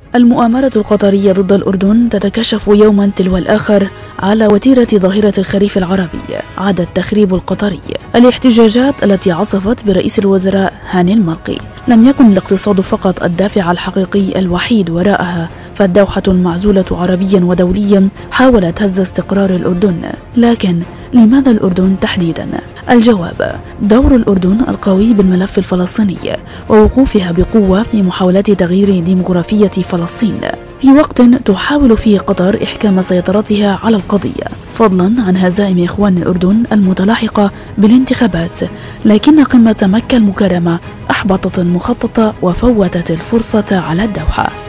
المؤامرة القطرية ضد الأردن تتكشف يوما تلو الآخر على وتيرة ظاهرة الخريف العربي. عاد التخريب القطري. الاحتجاجات التي عصفت برئيس الوزراء هاني المرقي لم يكن الاقتصاد فقط الدافع الحقيقي الوحيد وراءها، فالدوحة المعزولة عربيا ودوليا حاولت هز استقرار الأردن. لكن لماذا الأردن تحديدا؟ الجواب: دور الأردن القوي بالملف الفلسطيني ووقوفها بقوة في محاولات تغيير ديمغرافية فلسطين في وقت تحاول فيه قطر إحكام سيطرتها على القضية، فضلا عن هزائم إخوان الأردن المتلاحقة بالانتخابات. لكن قمة مكة المكرمة أحبطت المخطط وفوتت الفرصة على الدوحة.